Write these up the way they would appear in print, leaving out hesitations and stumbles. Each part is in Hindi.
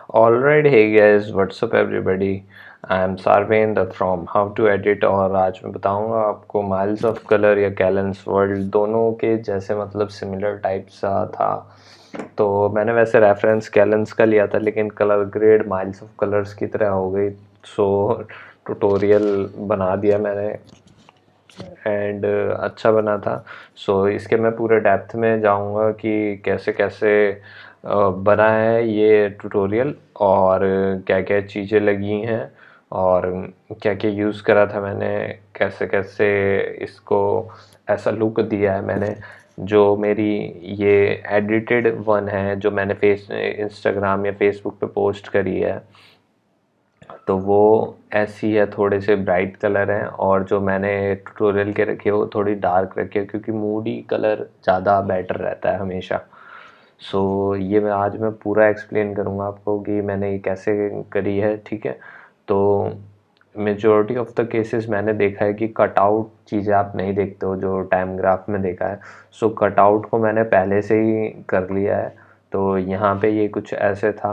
Alright, hey guys, what's up everybody? I am Sarvendra from How to Edit और आज मैं बताऊंगा आपको माइल्स ऑफ कलर या कैलेंस वर्ल्ड दोनों के जैसे मतलब सिमिलर टाइप सा था। तो मैंने वैसे रेफरेंस कैलेंस का लिया था लेकिन colour grade miles of colours की तरह हो गई। सो ट्यूटोरियल बना दिया मैंने एंड अच्छा बना था। सो इसके मैं पूरे डेप्थ में जाऊंगा कि कैसे कैसे बना है ये ट्यूटोरियल और क्या क्या चीज़ें लगी हैं और क्या क्या यूज़ करा था मैंने, कैसे कैसे इसको ऐसा लुक दिया है मैंने। जो मेरी ये एडिटेड वन है जो मैंने इंस्टाग्राम या फेसबुक पे पोस्ट करी है, तो वो ऐसी है, थोड़े से ब्राइट कलर हैं और जो मैंने ट्यूटोरियल के रखे वो थोड़ी डार्क रखे क्योंकि मूडी कलर ज़्यादा बेटर रहता है हमेशा। सो ये मैं पूरा एक्सप्लेन करूँगा आपको कि मैंने ये कैसे करी है, ठीक है। तो मेजॉरिटी ऑफ द केसेस मैंने देखा है कि कटआउट चीज़ें आप नहीं देखते हो जो टाइम ग्राफ में देखा है। सो कटआउट को मैंने पहले से ही कर लिया है। तो यहाँ पे ये कुछ ऐसे था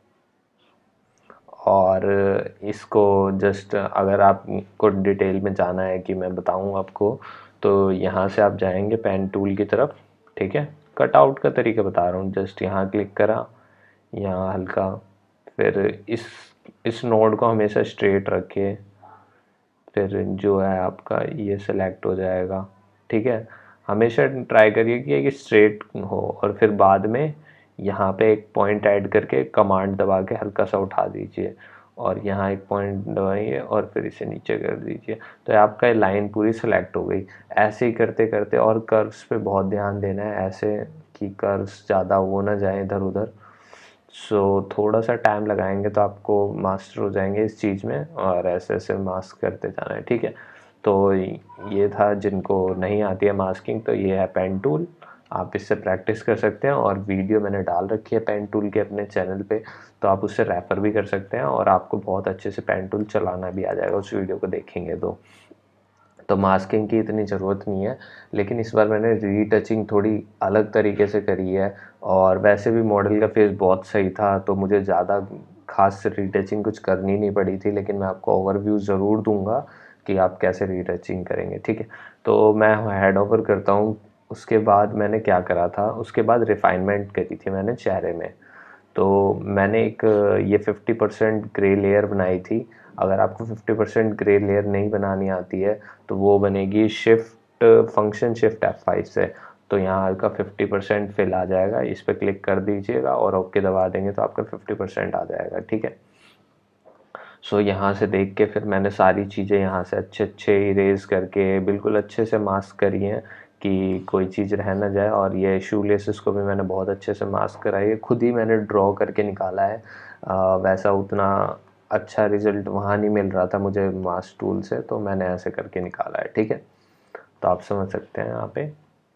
और इसको जस्ट अगर आपको डिटेल में जाना है कि मैं बताऊं आपको, तो यहाँ से आप जाएंगे पेन टूल की तरफ, ठीक है। कटआउट का तरीका बता रहा हूँ, जस्ट यहाँ क्लिक करा, यहाँ हल्का, फिर इस नोड को हमेशा स्ट्रेट रखिए, फिर जो है आपका ये सेलेक्ट हो जाएगा, ठीक है। हमेशा ट्राई करिए कि एक स्ट्रेट हो और फिर बाद में यहाँ पे एक पॉइंट ऐड करके कमांड दबा के हल्का सा उठा दीजिए और यहाँ एक पॉइंट दबाइए और फिर इसे नीचे कर दीजिए। तो आपका लाइन पूरी सेलेक्ट हो गई। ऐसे ही करते करते, और कर्व्स पे बहुत ध्यान देना है ऐसे कि कर्व्स ज़्यादा वो ना जाए इधर उधर। सो थोड़ा सा टाइम लगाएंगे तो आपको मास्टर हो जाएंगे इस चीज़ में और ऐसे ऐसे मास्क करते जाना है, ठीक है। तो ये था, जिनको नहीं आती है मास्किंग तो ये है पेन टूल, आप इससे प्रैक्टिस कर सकते हैं और वीडियो मैंने डाल रखी है पेन टूल के अपने चैनल पे, तो आप उससे रेफ़र भी कर सकते हैं और आपको बहुत अच्छे से पेन टूल चलाना भी आ जाएगा उस वीडियो को देखेंगे तो मास्किंग की इतनी ज़रूरत नहीं है। लेकिन इस बार मैंने रीटचिंग थोड़ी अलग तरीके से करी है और वैसे भी मॉडल का फेस बहुत सही था तो मुझे ज़्यादा खास रीटचिंग कुछ करनी नहीं पड़ी थी, लेकिन मैं आपको ओवरव्यू ज़रूर दूंगा कि आप कैसे रीटचिंग करेंगे, ठीक है। तो मैं हेड ओवर करता हूँ। उसके बाद मैंने क्या करा था, उसके बाद रिफाइनमेंट करी थी मैंने चेहरे में। तो मैंने एक ये 50% ग्रे लेयर बनाई थी। अगर आपको 50% ग्रे लेयर नहीं बनानी आती है तो वो बनेगी शिफ्ट F5 से। तो यहाँ का 50% फिल आ जाएगा, इस पर क्लिक कर दीजिएगा और ओके दबा देंगे तो आपका 50% आ जाएगा, ठीक है। सो यहाँ से देख के फिर मैंने सारी चीज़ें यहाँ से अच्छे अच्छे इरेज करके बिल्कुल अच्छे से मास्क करी हैं कि कोई चीज़ रह ना जाए। और ये शू लेसेस को भी मैंने बहुत अच्छे से मास्क करा है, खुद ही मैंने ड्रॉ करके निकाला है। वैसा उतना अच्छा रिजल्ट वहाँ नहीं मिल रहा था मुझे मास्क टूल से, तो मैंने ऐसे करके निकाला है, ठीक है। तो आप समझ सकते हैं यहाँ पे।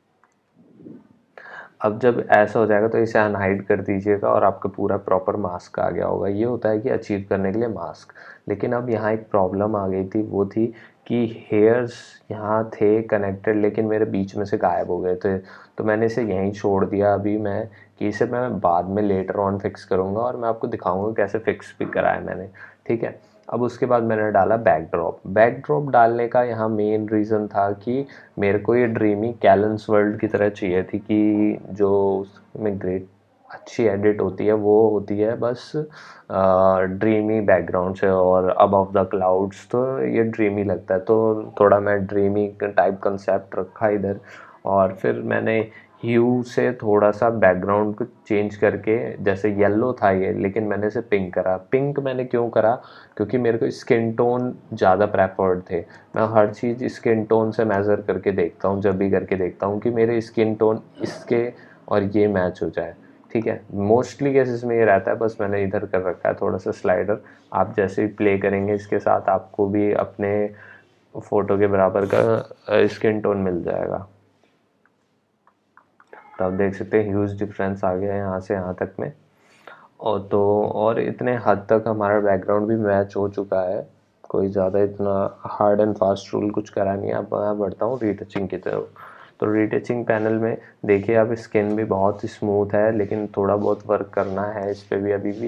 अब जब ऐसा हो जाएगा तो इसे अनहाइड कर दीजिएगा और आपका पूरा प्रॉपर मास्क आ गया होगा। ये होता है कि अचीव करने के लिए मास्क। लेकिन अब यहाँ एक प्रॉब्लम आ गई थी, वो थी कि हेयर्स यहाँ थे कनेक्टेड लेकिन मेरे बीच में से गायब हो गए थे। तो मैंने इसे यहीं छोड़ दिया अभी मैं, कि इसे मैं बाद में लेटर ऑन फिक्स करूँगा और मैं आपको दिखाऊँगा कैसे फिक्स भी करा है मैंने, ठीक है। अब उसके बाद मैंने डाला बैकड्रॉप। बैकड्रॉप डालने का यहाँ मेन रीज़न था कि मेरे को ये ड्रीमी कैलेंस वर्ल्ड की तरह चाहिए थी कि जो उसमें ग्रेट अच्छी एडिट होती है वो होती है बस ड्रीमी बैकग्राउंड से और अबव द क्लाउड्स, तो ये ड्रीमी लगता है। तो थोड़ा मैं ड्रीमी टाइप कंसेप्ट रखा इधर और फिर मैंने ह्यू से थोड़ा सा बैकग्राउंड को चेंज करके, जैसे येलो था ये लेकिन मैंने इसे पिंक करा। पिंक मैंने क्यों करा, क्योंकि मेरे को स्किन टोन ज़्यादा प्रेफर्ड थे। मैं हर चीज़ स्किन टोन से मेज़र करके देखता हूँ, जब भी करके देखता हूँ कि मेरे स्किन टोन इसके और ये मैच हो जाए, ठीक है। मोस्टली केसेस में ये रहता है, बस मैंने इधर कर रखा है थोड़ा सा स्लाइडर। आप जैसे ही प्ले करेंगे इसके साथ आपको भी अपने फ़ोटो के बराबर का स्किन टोन मिल जाएगा। तो आप देख सकते हैं ह्यूज डिफरेंस आ गया है यहाँ से यहाँ तक में। और इतने हद तक हमारा बैकग्राउंड भी मैच हो चुका है, कोई ज़्यादा इतना हार्ड एंड फास्ट रूल कुछ करा नहीं है। अब मैं बढ़ता हूँ रीटचिंग की तरफ। तो रीटचिंग पैनल में देखिए, अब स्किन भी बहुत स्मूथ है लेकिन थोड़ा बहुत वर्क करना है इस पर भी अभी भी।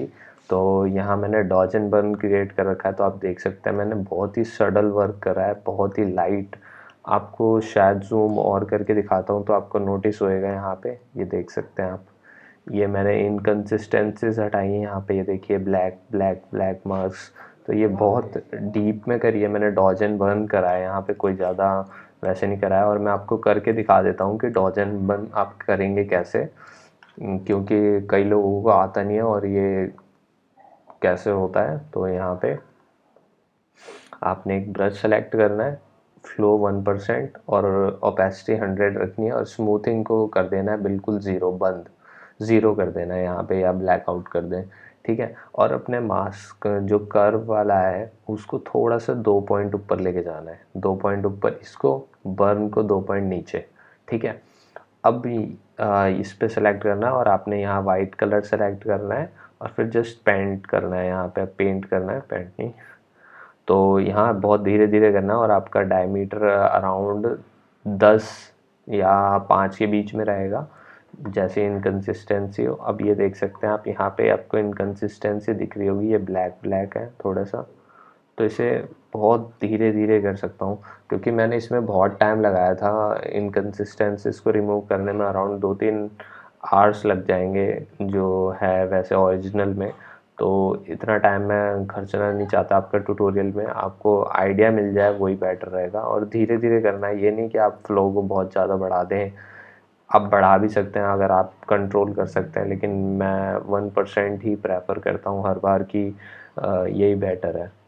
तो यहाँ मैंने डॉज एंड बर्न क्रिएट कर रखा है, तो आप देख सकते हैं मैंने बहुत ही सडल वर्क करा है, बहुत ही लाइट। आपको शायद जूम और करके दिखाता हूँ तो आपको नोटिस होएगा यहाँ पे, ये देख सकते हैं आप। ये मैंने इनकन्सिस्टेंसीज हटाई हैं यहाँ पे, ये देखिए ब्लैक ब्लैक ब्लैक मार्क्स। तो ये बहुत डीप में करी है मैंने, डॉज एंड बर्न करा है यहाँ पे, कोई ज़्यादा वैसे नहीं करा है। और मैं आपको करके दिखा देता हूँ कि डॉज एंड बर्न आप करेंगे कैसे, क्योंकि कई लोगों को आता नहीं है और ये कैसे होता है। तो यहाँ पे आपने एक ब्रश सेलेक्ट करना है, फ्लो 1% और ओपेसिटी 100 रखनी है और स्मूथिंग को कर देना है बिल्कुल ज़ीरो, बंद ज़ीरो कर देना है यहाँ पे, या ब्लैक आउट कर दें, ठीक है। और अपने मास्क जो कर्व वाला है उसको थोड़ा सा 2 पॉइंट ऊपर लेके जाना है, 2 पॉइंट ऊपर इसको, बर्न को 2 पॉइंट नीचे, ठीक है। अब इस पे सेलेक्ट करना है और आपने यहाँ वाइट कलर सेलेक्ट करना है और फिर जस्ट पेंट करना है, यहाँ पे पेंट करना है, पेंट नहीं। तो यहाँ बहुत धीरे धीरे करना है और आपका डायमीटर अराउंड 10 या 5 के बीच में रहेगा, जैसे इनकन्सिस्टेंसी हो। अब ये देख सकते हैं आप, यहाँ पे आपको इनकन्सिस्टेंसी दिख रही होगी, ये ब्लैक ब्लैक है थोड़ा सा। तो इसे बहुत धीरे धीरे कर सकता हूँ क्योंकि मैंने इसमें बहुत टाइम लगाया था, इनकन्सिस्टेंसीज को रिमूव करने में अराउंड 2-3 आवर्स लग जाएंगे जो है वैसे ओरिजिनल में। तो इतना टाइम मैं खर्चना नहीं चाहता आपका ट्यूटोरियल में, आपको आइडिया मिल जाए वही बेटर रहेगा। और धीरे धीरे करना है, ये नहीं कि आप फ्लो को बहुत ज़्यादा बढ़ा दें, आप बढ़ा भी सकते हैं अगर आप कंट्रोल कर सकते हैं, लेकिन मैं 1% ही प्रेफर करता हूँ हर बार की, यही बेटर है।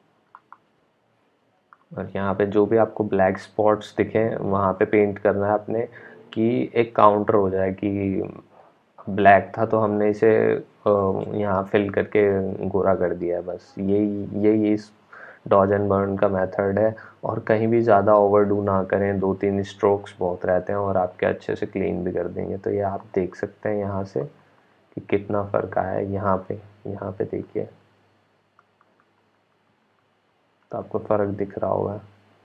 और यहाँ पे जो भी आपको ब्लैक स्पॉट्स दिखें वहाँ पे पेंट करना है आपने, कि एक काउंटर हो जाए कि ब्लैक था तो हमने इसे यहाँ फिल करके गोरा कर दिया है, बस यही यही इस डॉज एंड बर्न का मेथड है। और कहीं भी ज़्यादा ओवरडू ना करें, 2-3 स्ट्रोक्स बहुत रहते हैं और आपके अच्छे से क्लीन भी कर देंगे। तो ये आप देख सकते हैं यहाँ से कि कितना फ़र्क आया है। यहाँ पे देखिए, तो आपको फ़र्क दिख रहा होगा।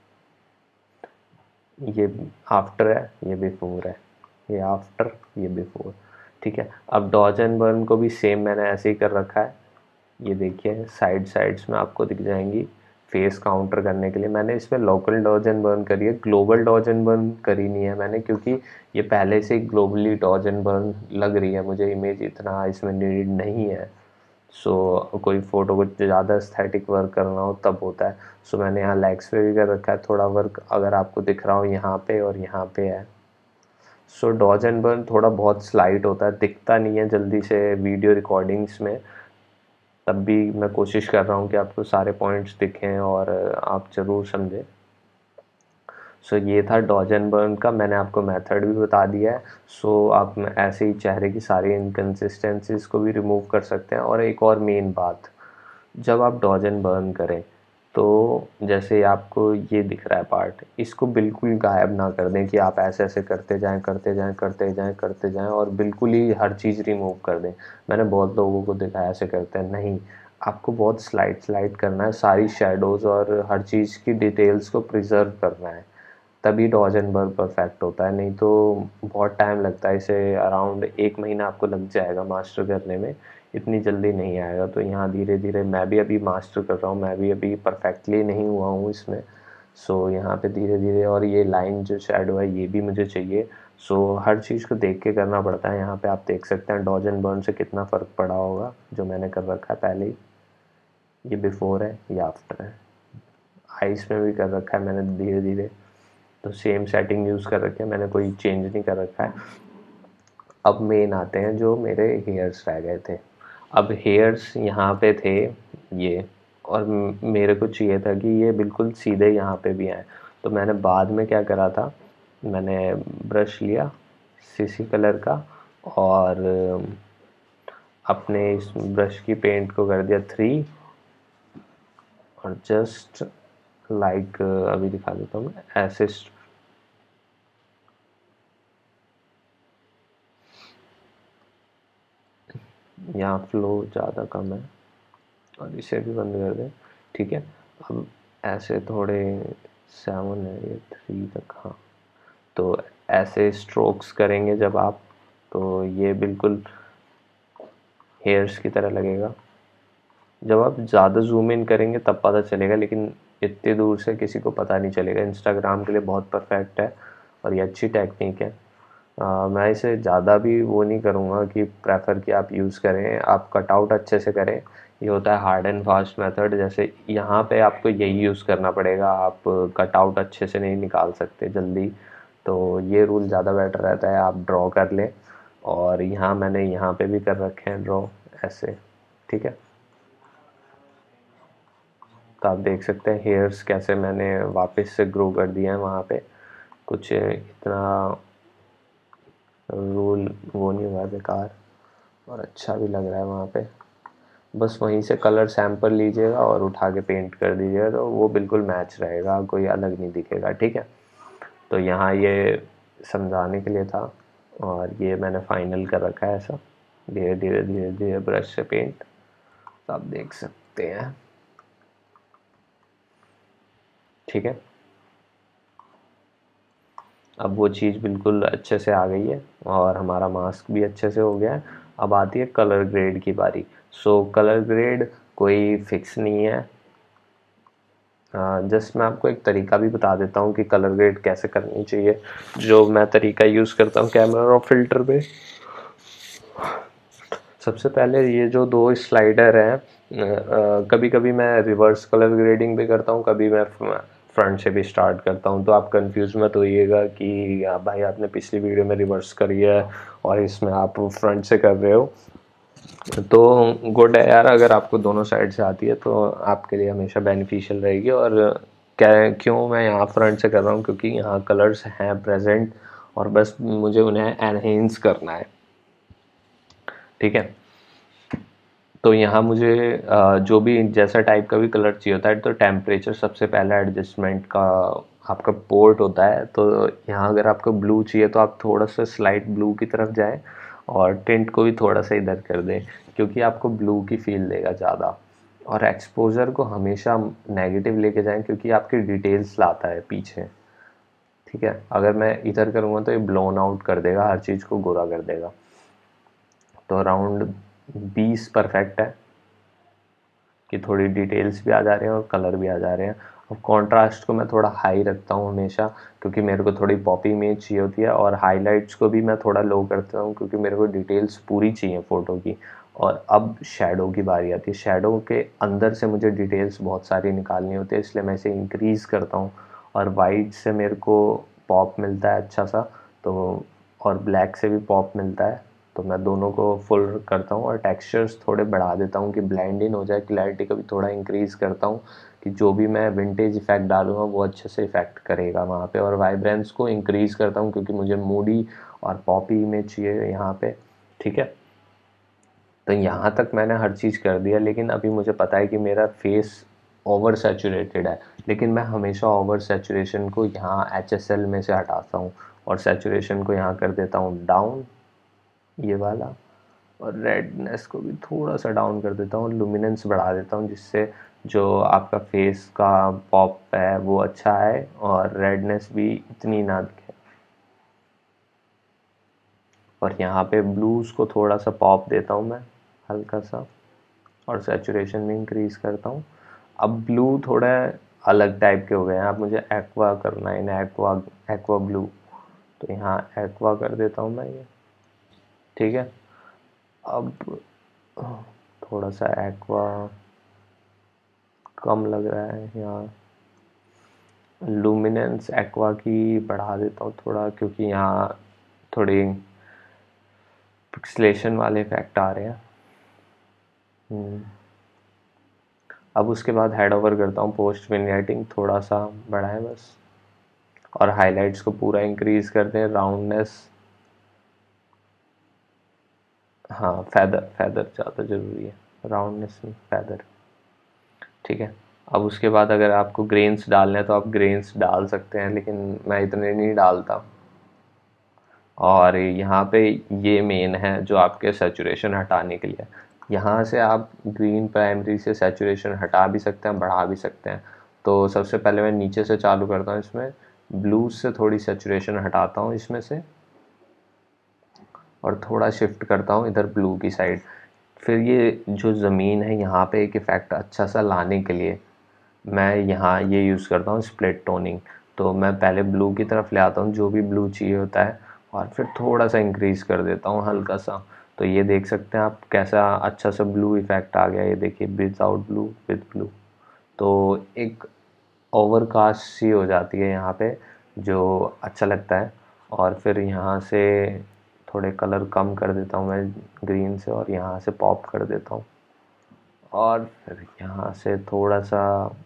ये आफ्टर है, ये बिफोर है, ये आफ्टर, ये बिफोर, ठीक है। अब डॉज एंड बर्न को भी सेम मैंने ऐसे ही कर रखा है, ये देखिए साइड्स में आपको दिख जाएंगी। फेस काउंटर करने के लिए मैंने इसमें लोकल डॉज एंड बर्न करी है, ग्लोबल डॉज एंड बर्न करी नहीं है मैंने, क्योंकि ये पहले से ही ग्लोबली डॉज एंड बर्न लग रही है मुझे, इमेज इतना इसमें नीड नहीं है। सो कोई फ़ोटो को ज़्यादा एस्थेटिक वर्क करना हो तब होता है। सो मैंने यहाँ लेग्स पे भी कर रखा है थोड़ा वर्क, अगर आपको दिख रहा हो यहाँ पे और यहाँ पे है। सो डॉज एंड बर्न थोड़ा बहुत स्लाइट होता है, दिखता नहीं है जल्दी से वीडियो रिकॉर्डिंग्स में, तब भी मैं कोशिश कर रहा हूँ कि आपको सारे पॉइंट्स दिखें और आप ज़रूर समझें। सो ये था डॉज एंड बर्न का, मैंने आपको मेथड भी बता दिया है। सो आप ऐसे ही चेहरे की सारी इनकन्सिस्टेंसीज को भी रिमूव कर सकते हैं। और एक और मेन बात, जब आप डॉज एंड बर्न करें तो जैसे आपको ये दिख रहा है पार्ट, इसको बिल्कुल गायब ना कर दें कि आप ऐसे ऐसे करते जाएं करते जाएं करते जाएं करते जाएं और बिल्कुल ही हर चीज़ रिमूव कर दें। मैंने बहुत लोगों को देखा है ऐसे करते हैं, नहीं, आपको बहुत स्लाइड करना है, सारी शेडोज़ और हर चीज़ की डिटेल्स को प्रिजर्व करना है, तभी डॉज एंड बर्न परफेक्ट होता है। नहीं तो बहुत टाइम लगता है, इसे अराउंड 1 महीना आपको लग जाएगा मास्टर करने में, इतनी जल्दी नहीं आएगा। तो यहाँ धीरे धीरे मैं भी अभी मास्टर कर रहा हूँ, मैं भी अभी परफेक्टली नहीं हुआ हूँ इसमें। सो यहाँ पे धीरे धीरे, और ये लाइन जो शेडो है ये भी मुझे चाहिए। सो हर चीज़ को देख के करना पड़ता है। यहाँ पे आप देख सकते हैं डॉज एंड बर्न से कितना फ़र्क पड़ा होगा जो मैंने कर रखा है पहले ही। ये बिफोर है, ये आफ्टर है। आइस में भी कर रखा है मैंने धीरे धीरे, तो सेम सेटिंग यूज़ कर रखी है मैंने, कोई चेंज नहीं कर रखा है। अब मेन आते हैं जो मेरे हेयर्स रह गए थे। अब हेयर्स यहाँ पे थे ये, और मेरे को चाहिए था कि ये बिल्कुल सीधे यहाँ पे भी आए। तो मैंने बाद में क्या करा था, मैंने ब्रश लिया सीसी कलर का और अपने इस ब्रश की पेंट को कर दिया 3, और जस्ट लाइक अभी दिखा देता हूँ मैं ऐसे, यहाँ फ्लो ज़्यादा कम है और इसे भी बंद कर दें, ठीक है। अब ऐसे थोड़े 7 है ये 3 तक, हाँ। तो ऐसे स्ट्रोक्स करेंगे जब आप, तो ये बिल्कुल हेयर्स की तरह लगेगा। जब आप ज़्यादा जूम इन करेंगे तब पता चलेगा, लेकिन इतनी दूर से किसी को पता नहीं चलेगा। इंस्टाग्राम के लिए बहुत परफेक्ट है और ये अच्छी टेक्निक है। मैं इसे ज़्यादा भी वो नहीं करूँगा कि प्रेफर कि आप यूज़ करें, आप कटआउट अच्छे से करें। ये होता है हार्ड एंड फास्ट मेथड, जैसे यहाँ पे आपको यही यूज़ करना पड़ेगा, आप कटआउट अच्छे से नहीं निकाल सकते जल्दी, तो ये रूल ज़्यादा बेटर रहता है। आप ड्रॉ कर लें, और यहाँ मैंने यहाँ पे भी कर रखे हैं ड्रॉ ऐसे, ठीक है। तो आप देख सकते हैं हेयर्स कैसे मैंने वापस से ग्रो कर दिया है वहाँ पे। कुछ इतना रूल वो नहीं हुआ बेकार, और अच्छा भी लग रहा है वहाँ पे। बस वहीं से कलर सैंपल लीजिएगा और उठा के पेंट कर दीजिएगा, तो वो बिल्कुल मैच रहेगा, कोई अलग नहीं दिखेगा, ठीक है। तो यहाँ ये समझाने के लिए था, और ये मैंने फाइनल कर रखा है ऐसा, धीरे धीरे धीरे धीरे ब्रश से पेंट, तो आप देख सकते हैं, ठीक है। अब वो चीज़ बिल्कुल अच्छे से आ गई है और हमारा मास्क भी अच्छे से हो गया है। अब आती है कलर ग्रेड की बारी। सो कलर ग्रेड कोई फिक्स नहीं है, जस्ट मैं आपको एक तरीका भी बता देता हूँ कि कलर ग्रेड कैसे करनी चाहिए, जो मैं तरीका यूज़ करता हूँ कैमरा और फिल्टर पे। सबसे पहले ये जो दो स्लाइडर हैं, कभी कभी मैं रिवर्स कलर ग्रेडिंग भी करता हूँ, कभी मैं फ्रंट से भी स्टार्ट करता हूँ, तो आप कंफ्यूज मत होइएगा कि भाई आपने पिछली वीडियो में रिवर्स करी है और इसमें आप फ्रंट से कर रहे हो। तो गुड है यार, अगर आपको दोनों साइड से आती है तो आपके लिए हमेशा बेनिफिशियल रहेगी। और क्या क्यों मैं यहाँ फ्रंट से कर रहा हूँ, क्योंकि यहाँ कलर्स हैं प्रेजेंट और बस मुझे उन्हें एनहेंस करना है, ठीक है। तो यहाँ मुझे जो भी जैसा टाइप का भी कलर चाहिए होता है, तो टेम्परेचर सबसे पहला एडजस्टमेंट का आपका पोर्ट होता है। तो यहाँ अगर आपको ब्लू चाहिए तो आप थोड़ा सा स्लाइट ब्लू की तरफ जाएं और टिंट को भी थोड़ा सा इधर कर दें, क्योंकि आपको ब्लू की फील देगा ज़्यादा। और एक्सपोजर को हमेशा नेगेटिव लेके जाएं, क्योंकि आपकी डिटेल्स लाता है पीछे, ठीक है। अगर मैं इधर करूँगा तो ये ब्लोन आउट कर देगा, हर चीज़ को गोरा कर देगा। तो अराउंड 20 परफेक्ट है कि थोड़ी डिटेल्स भी आ जा रहे हैं और कलर भी आ जा रहे हैं। अब कंट्रास्ट को मैं थोड़ा हाई रखता हूँ हमेशा, क्योंकि मेरे को थोड़ी पॉपी इमेज चाहिए होती है। और हाइलाइट्स को भी मैं थोड़ा लो करता हूँ, क्योंकि मेरे को डिटेल्स पूरी चाहिए फ़ोटो की। और अब शेडो की बारी आती है। शेडो के अंदर से मुझे डिटेल्स बहुत सारी निकालनी होती है, इसलिए मैं इसे इंक्रीज़ करता हूँ। और वाइट से मेरे को पॉप मिलता है अच्छा सा, तो और ब्लैक से भी पॉप मिलता है, तो मैं दोनों को फुल करता हूँ। और टेक्सचर्स थोड़े बढ़ा देता हूँ कि ब्लेंड इन हो जाए। क्लैरिटी को भी थोड़ा इंक्रीज़ करता हूँ कि जो भी मैं विंटेज इफेक्ट डालूँगा वो अच्छे से इफेक्ट करेगा वहाँ पे। और वाइब्रेंस को इंक्रीज़ करता हूँ, क्योंकि मुझे मूडी और पॉपी इमेज चाहिए यहाँ पे, ठीक है। तो यहाँ तक मैंने हर चीज़ कर दिया, लेकिन अभी मुझे पता है कि मेरा फेस ओवर सैचुरेटेड है, लेकिन मैं हमेशा ओवर सैचुरेशन को यहाँ HSL में से हटाता हूँ और सैचुरेशन को यहाँ कर देता हूँ डाउन, ये वाला। और रेडनेस को भी थोड़ा सा डाउन कर देता हूँ, लुमिनेंस बढ़ा देता हूँ, जिससे जो आपका फेस का पॉप है वो अच्छा आए और रेडनेस भी इतनी ना दिखे। और यहाँ पे ब्लूज़ को थोड़ा सा पॉप देता हूँ मैं, हल्का सा, और सैचुरेशन भी इंक्रीज़ करता हूँ। अब ब्लू थोड़ा अलग टाइप के हो गए हैं, अब मुझे एक्वा करना है इन्हें, एक्वा एक्वा ब्लू। तो यहाँ एक्वा कर देता हूँ मैं ये, ठीक है। अब थोड़ा सा एक्वा कम लग रहा है यहाँ, लुमिनेंस एक्वा की बढ़ा देता हूँ थोड़ा, क्योंकि यहाँ थोड़ी पिक्सलेशन वाले इफेक्ट आ रहे हैं। अब उसके बाद हेड ओवर करता हूँ, पोस्ट विनियटिंग थोड़ा सा बढ़ाएं बस, और हाइलाइट्स को पूरा इंक्रीज़ कर दें, राउंडनेस, हाँ फैदर फैदर ज़्यादा ज़रूरी है, राउंडनेस में फैदर, ठीक है। अब उसके बाद अगर आपको ग्रेन्स डालने हैं तो आप ग्रेन्स डाल सकते हैं, लेकिन मैं इतने नहीं डालता। और यहाँ पे ये मेन है जो आपके सैचुरेशन हटाने के लिए, यहाँ से आप ग्रीन प्राइमरी से सैचुरेशन हटा भी सकते हैं, बढ़ा भी सकते हैं। तो सबसे पहले मैं नीचे से चालू करता हूँ, इसमें ब्लू से थोड़ी सैचुरेशन हटाता हूँ इसमें से, और थोड़ा शिफ्ट करता हूँ इधर ब्लू की साइड। फिर ये जो ज़मीन है यहाँ पे एक इफ़ेक्ट अच्छा सा लाने के लिए मैं यहाँ ये यूज़ करता हूँ स्प्लिट टोनिंग। तो मैं पहले ब्लू की तरफ ले आता हूँ, जो भी ब्लू चाहिए होता है, और फिर थोड़ा सा इंक्रीज़ कर देता हूँ हल्का सा। तो ये देख सकते हैं आप कैसा अच्छा सा ब्लू इफ़ेक्ट आ गया। ये देखिए, विदाउट ब्लू विद ब्लू। तो एक ओवरकास्ट सी हो जाती है यहाँ पे, जो अच्छा लगता है। और फिर यहाँ से थोड़े कलर कम कर देता हूँ मैं ग्रीन से, और यहाँ से पॉप कर देता हूँ। और फिर यहाँ से थोड़ा सा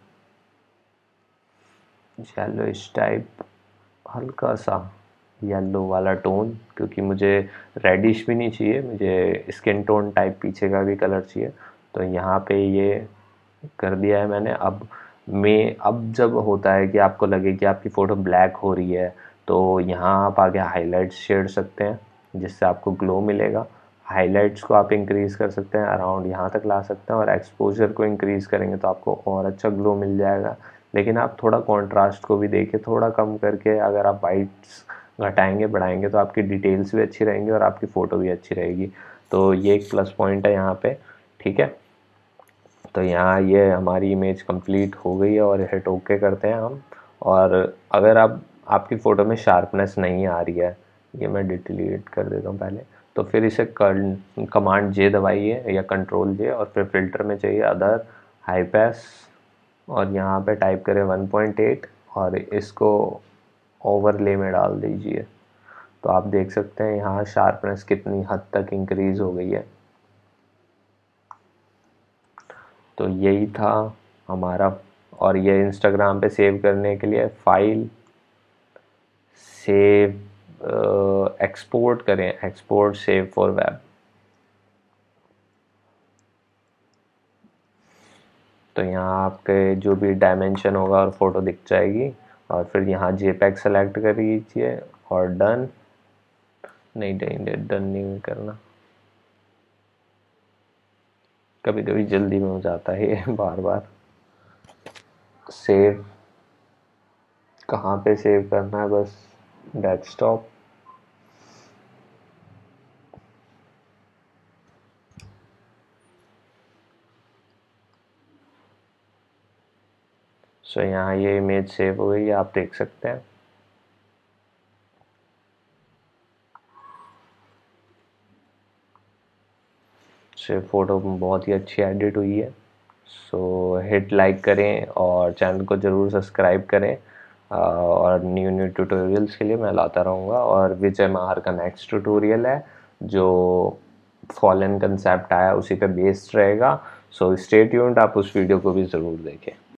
येलोइश टाइप, हल्का सा येलो वाला टोन, क्योंकि मुझे रेडिश भी नहीं चाहिए, मुझे स्किन टोन टाइप पीछे का भी कलर चाहिए। तो यहाँ पे ये कर दिया है मैंने। अब जब होता है कि आपको लगे कि आपकी फ़ोटो ब्लैक हो रही है, तो यहाँ आप आगे हाइलाइट्स छेड़ सकते हैं, जिससे आपको ग्लो मिलेगा। हाइलाइट्स को आप इंक्रीज़ कर सकते हैं, अराउंड यहाँ तक ला सकते हैं, और एक्सपोजर को इंक्रीज़ करेंगे तो आपको और अच्छा ग्लो मिल जाएगा। लेकिन आप थोड़ा कॉन्ट्रास्ट को भी देखें, थोड़ा कम करके अगर आप वाइट्स घटाएंगे बढ़ाएंगे तो आपकी डिटेल्स भी अच्छी रहेंगी और आपकी फ़ोटो भी अच्छी रहेगी। तो ये एक प्लस पॉइंट है यहाँ पे, ठीक है। तो यहाँ ये हमारी इमेज कंप्लीट हो गई है, और हिट ओके करते हैं हम। और अगर आपकी फ़ोटो में शार्पनेस नहीं आ रही है, ये मैं डिलीट कर देता हूँ पहले, तो फिर इसे कमांड जे दबाइए या कंट्रोल जे, और फिर फ़िल्टर में चाहिए अदर, हाई पास, और यहाँ पे टाइप करें 1.8, और इसको ओवरले में डाल दीजिए। तो आप देख सकते हैं यहाँ शार्पनेस कितनी हद तक इंक्रीज़ हो गई है। तो यही था हमारा। और ये इंस्टाग्राम पे सेव करने के लिए फाइल सेव, एक्सपोर्ट करें, एक्सपोर्ट सेव फॉर वेब। तो यहाँ आपके जो भी डायमेंशन होगा और फ़ोटो दिख जाएगी। और फिर यहाँ जेपैग सेलेक्ट कर लीजिए और डन। नहीं डन नहीं करना, कभी कभी जल्दी में हो जाता है ये बार बार। सेव कहाँ पे सेव करना है, बस डेस्कटॉप। सो यहाँ ये इमेज सेव हो गई है, आप देख सकते हैं। से फ़ोटो बहुत ही अच्छी एडिट हुई है। सो हिट लाइक करें और चैनल को ज़रूर सब्सक्राइब करें। और न्यू न्यू ट्यूटोरियल्स के लिए मैं लाता रहूँगा। और विजय महार का नेक्स्ट ट्यूटोरियल है जो फॉलन कंसेप्ट आया उसी पे बेस्ड रहेगा। सो स्टे ट्यून्ड, आप उस वीडियो को भी ज़रूर देखें।